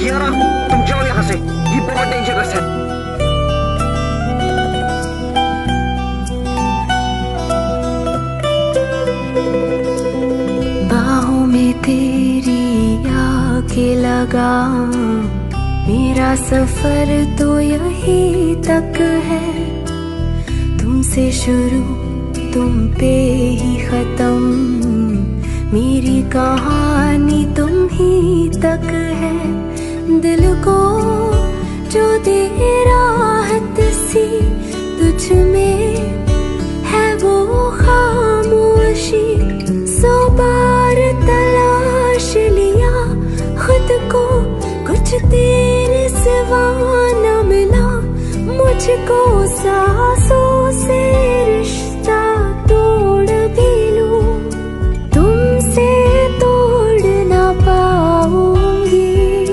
कियारा, तुम जाओ यहाँ से, ये बहुत डेंजरस है। बाहों में तेरी आके लगा, मेरा सफर तो यही तक है। तुमसे शुरू तुम पे ही खत्म, मेरी कहानी तुम ही तक है। दिल को जो दे राहत सी तुझ में है वो खामोशी। 100 बार तलाश लिया खुद को, कुछ तेरे सिवा न मिला मुझको। सांसों से रिश्ता तोड़ भी लूं, तुमसे तोड़ ना पाऊंगी।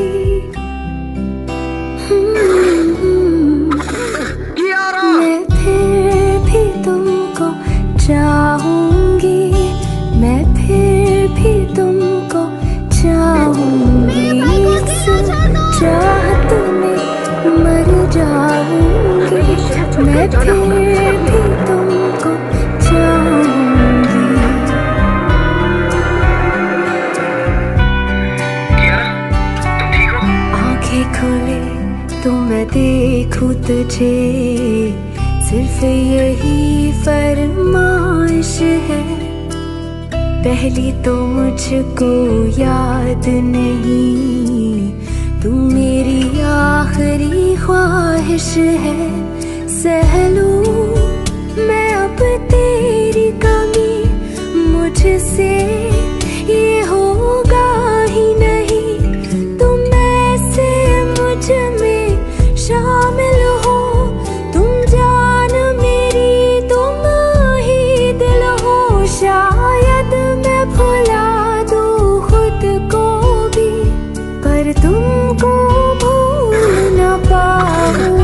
मैं फिर भी तुमको चाहूंगी, मैं फिर भी तुमको चाहूंगी। इस चाहत में मर जाऊंगी, मैं फिर भी तुमको चाहूंगी। आंखें खोले तो मैं देखूं तुझे, सिर्फ यही फरमाइश है। पहली तो मुझको याद नहीं, तू मेरी आखिरी ख्वाहिश है। सह लूं मैं अब तेरी कमी, मुझसे ये होगा ही नहीं। तुम ऐसे मुझ में शामिल हो, तुम जान मेरी, तुम ही दिल हो। शायद मैं भुला दूं खुद को भी, पर तुमको भूल ना पाऊंगी।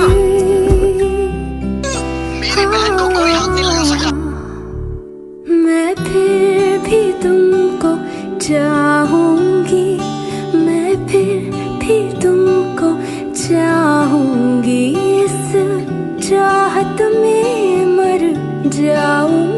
मेरी बहन को कोई हाथ नहीं लगा सका। मैं फिर भी तुमको चाहूंगी, मैं फिर भी तुमको चाहूंगी। इस चाहत में मर जाऊंगी।